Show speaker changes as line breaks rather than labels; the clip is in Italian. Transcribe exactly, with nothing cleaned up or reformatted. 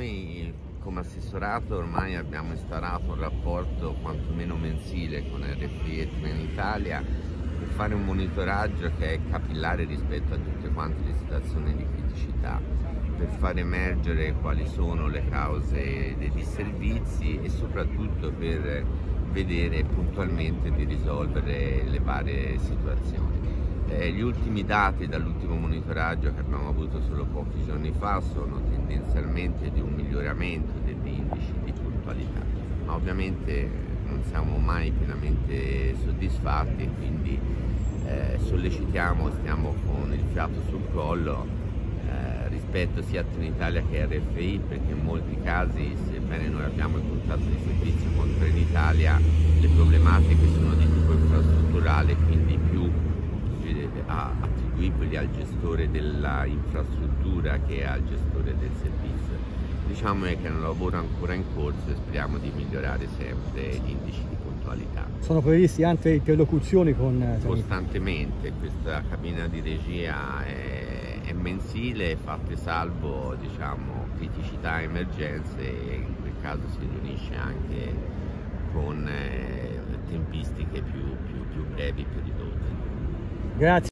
noi come assessorato ormai abbiamo instaurato un rapporto quantomeno mensile con R F I e Trenitalia per fare un monitoraggio che è capillare rispetto a tutte quante le situazioni di criticità, per far emergere quali sono le cause dei disservizi e soprattutto per vedere puntualmente di risolvere le varie situazioni. Eh, gli ultimi dati dall'ultimo monitoraggio che abbiamo avuto solo pochi giorni fa sono tendenzialmente di un miglioramento degli indici di puntualità, ma ovviamente non siamo mai pienamente soddisfatti, quindi eh, sollecitiamo, stiamo con il fiato sul collo eh, rispetto sia a Trenitalia che a R F I, perché in molti casi, sebbene noi abbiamo il contratto di servizio con Trenitalia, le problematiche sono di tipo infrastrutturale, quindi più attribuibili al gestore della infrastruttura che al gestore del servizio. Diciamo che è un lavoro ancora in corso e speriamo di migliorare sempre gli indici di puntualità.
Sono previsti anche interlocuzioni con...
Costantemente, questa cabina di regia è, è mensile, fatte salvo diciamo, criticità e emergenze, e in quel caso si riunisce anche con eh, tempistiche più, più, più brevi, più ridotte.
Grazie.